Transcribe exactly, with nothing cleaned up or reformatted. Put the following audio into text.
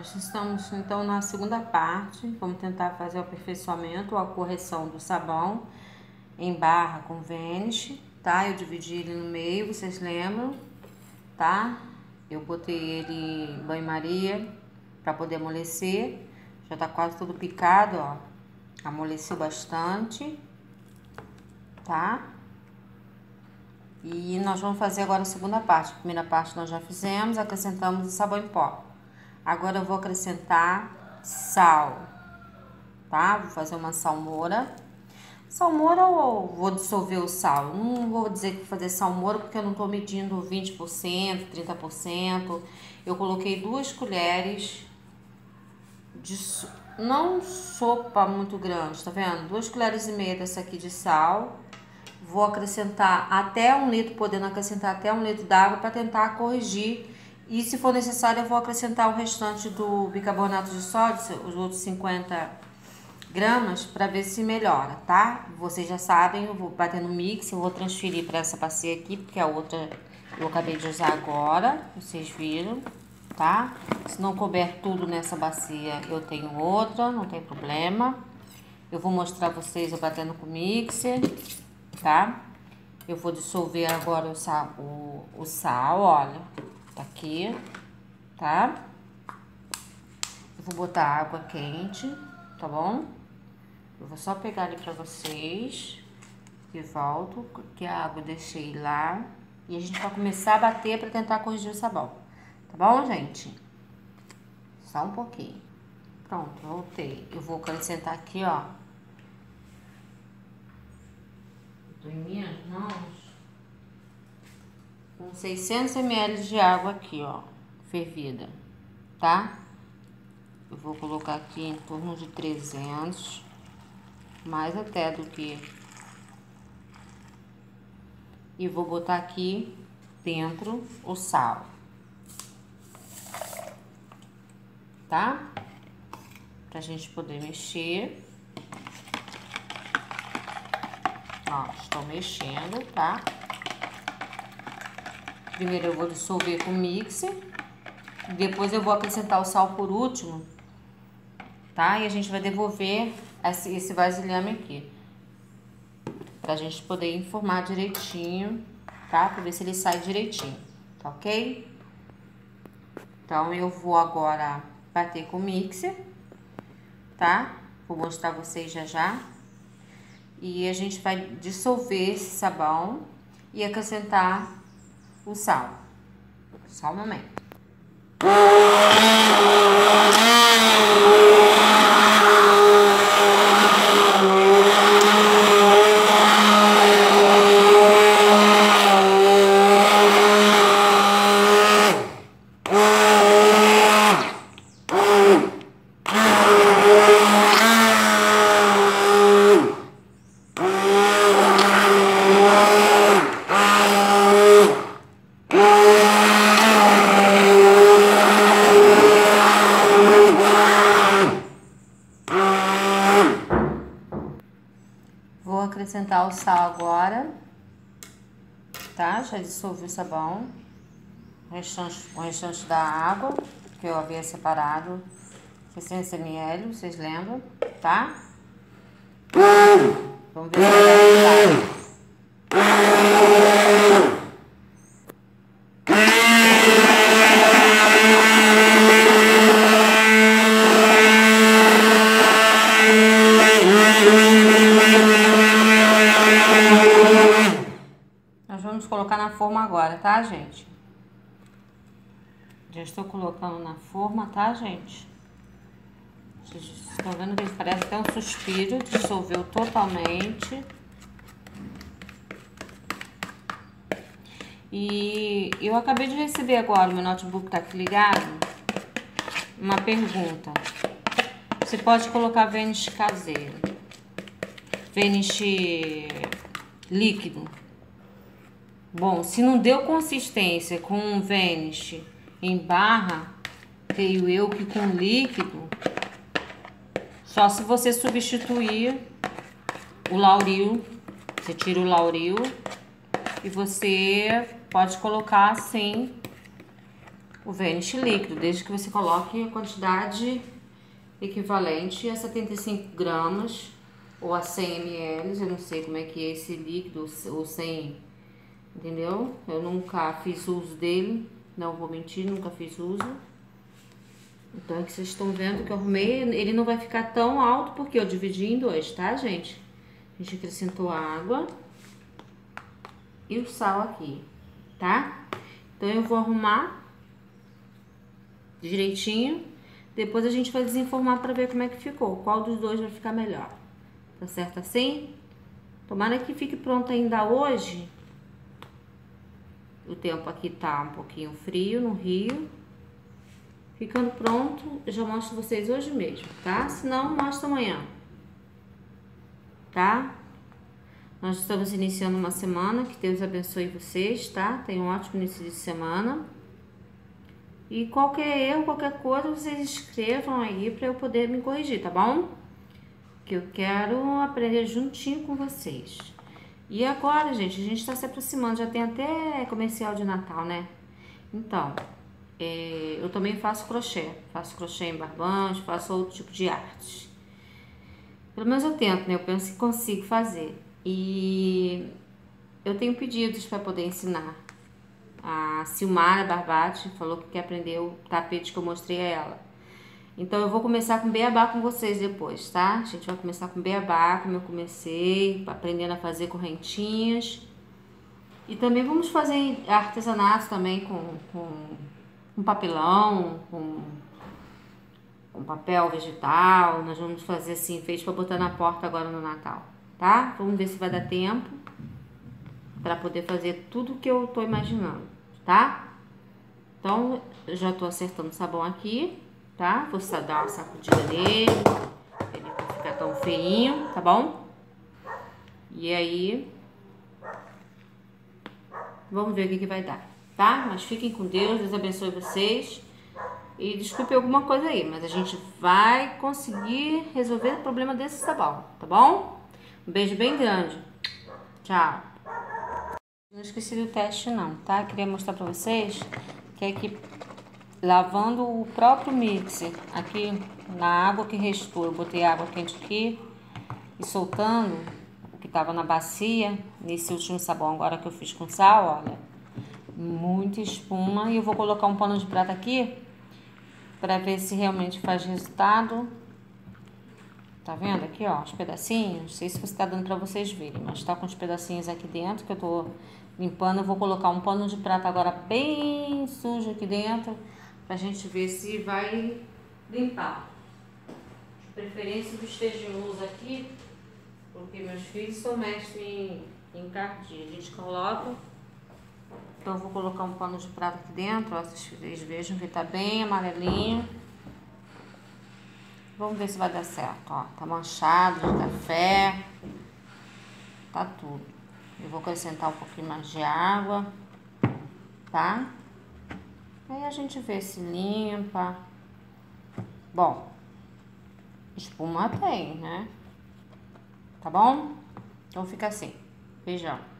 nós estamos então na segunda parte. Vamos tentar fazer o aperfeiçoamento, a correção do sabão em barra com Vanish, tá? Eu dividi ele no meio, vocês lembram, tá? Eu botei ele em banho-maria para poder amolecer. Já tá quase tudo picado, ó. Amoleceu bastante, tá? E nós vamos fazer agora a segunda parte. A primeira parte nós já fizemos, acrescentamos o sabão em pó. Agora eu vou acrescentar sal, tá? Vou fazer uma salmoura. Salmoura ou vou dissolver o sal? Não vou dizer que vou fazer salmoura porque eu não tô medindo vinte por cento, trinta por cento. Eu coloquei duas colheres de... não sopa muito grande, tá vendo? Duas colheres e meia dessa aqui de sal. Vou acrescentar até um litro, podendo acrescentar até um litro d'água para tentar corrigir. E se for necessário, eu vou acrescentar o restante do bicarbonato de sódio, os outros cinquenta gramas, para ver se melhora, tá? Vocês já sabem, eu vou bater no mix, eu vou transferir para essa bacia aqui, porque a outra eu acabei de usar agora, vocês viram, tá? Se não couber tudo nessa bacia, eu tenho outra, não tem problema. Eu vou mostrar vocês eu batendo com o mixer, tá? Eu vou dissolver agora o sal, o, o sal, olha, tá aqui, tá? Eu vou botar água quente, tá bom? Eu vou só pegar ali pra vocês e volto, que a água eu deixei lá. E a gente vai começar a bater pra tentar corrigir o sabão, tá bom, gente? Só um pouquinho. Pronto, voltei. Eu vou acrescentar aqui, ó. Tô em minhas mãos com seiscentos mililitros de água aqui, ó, fervida, tá? Eu vou colocar aqui em torno de trezentos, mais até do que. E vou botar aqui dentro o sal, tá? Pra gente poder mexer. Ó, estou mexendo, tá? Primeiro eu vou dissolver com o mixer. Depois eu vou acrescentar o sal por último, tá? E a gente vai devolver esse, esse vasilhame aqui. Pra gente poder informar direitinho, tá? Pra ver se ele sai direitinho, tá ok? Então eu vou agora bater com o mixer, tá? Vou mostrar a vocês já já. E a gente vai dissolver esse sabão e acrescentar o sal. Só um momento. Vou acrescentar o sal agora, tá? Já dissolvi o sabão, o restante, o restante da água que eu havia separado, seiscentos mililitros, vocês lembram, tá? Vamos ver se vai dar. Nós vamos colocar na forma agora, tá, gente? Já estou colocando na forma, tá, gente? Vocês estão vendo que ele parece até um suspiro, dissolveu totalmente. E eu acabei de receber agora, o meu notebook tá aqui ligado, uma pergunta. Você pode colocar Vanish caseiro, Vanish líquido. Bom, se não deu consistência com Vanish em barra, creio eu que com líquido, só se você substituir o Lauril, você tira o Lauril e você pode colocar assim o Vanish líquido, desde que você coloque a quantidade equivalente a setenta e cinco gramas ou a cem mililitros. Eu não sei como é que é esse líquido, ou cem, entendeu? Eu nunca fiz uso dele, não vou mentir, nunca fiz uso. Então aqui vocês estão vendo que eu arrumei, ele não vai ficar tão alto porque eu dividi em dois, tá, gente? A gente acrescentou a água e o sal aqui, tá? Então eu vou arrumar direitinho, depois a gente vai desenformar para ver como é que ficou, qual dos dois vai ficar melhor. Tá certo assim? Tomara que fique pronto ainda hoje. O tempo aqui tá um pouquinho frio no Rio. Ficando pronto, eu já mostro vocês hoje mesmo, tá? Se não, mostro amanhã, tá? Nós estamos iniciando uma semana, que Deus abençoe vocês, tá? Tenham um ótimo início de semana. E qualquer erro, qualquer coisa, vocês escrevam aí para eu poder me corrigir, tá bom? Que eu quero aprender juntinho com vocês. E agora, gente, a gente tá se aproximando, já tem até comercial de Natal, né? Então... É, eu também faço crochê, faço crochê em barbante, faço outro tipo de arte. Pelo menos eu tento, né? Eu penso que consigo fazer. E eu tenho pedidos para poder ensinar. A Silmara Barbati falou que quer aprender o tapete que eu mostrei a ela. Então eu vou começar com beabá com vocês depois, tá? A gente vai começar com beabá, como eu comecei, aprendendo a fazer correntinhas. E também vamos fazer artesanato também com... com um papelão, com um papel vegetal. Nós vamos fazer assim, fez para botar na porta agora no Natal, tá? Vamos ver se vai dar tempo para poder fazer tudo que eu tô imaginando, tá? Então, eu já tô acertando o sabão aqui, tá? Vou só dar uma sacudida nele, ele não ficar tão feinho, tá bom? E aí, vamos ver o que que vai dar. Tá? Mas fiquem com Deus, Deus abençoe vocês. E desculpe alguma coisa aí, mas a gente vai conseguir resolver o problema desse sabão, tá bom? Um beijo bem grande. Tchau. Não esqueci do teste não, tá? Queria mostrar pra vocês que aqui, lavando o próprio mixer, aqui na água que restou, eu botei água quente aqui e soltando o que tava na bacia, nesse último sabão agora que eu fiz com sal, olha. Muita espuma. E eu vou colocar um pano de prata aqui para ver se realmente faz resultado. Tá vendo aqui, ó, os pedacinhos? Não sei se você tá dando para vocês verem, mas tá com os pedacinhos aqui dentro que eu tô limpando. Eu vou colocar um pano de prata agora bem sujo aqui dentro pra gente ver se vai limpar. De preferência do estejoso aqui, porque meus filhos são mestres em, em encardir. A gente coloca. Então, eu vou colocar um pano de prata aqui dentro, ó, vocês vejam que tá bem amarelinho. Vamos ver se vai dar certo, ó. Tá manchado de café. Tá tudo. Eu vou acrescentar um pouquinho mais de água, tá? Aí a gente vê se limpa. Bom, espuma tem, né? Tá bom? Então fica assim. Beijão.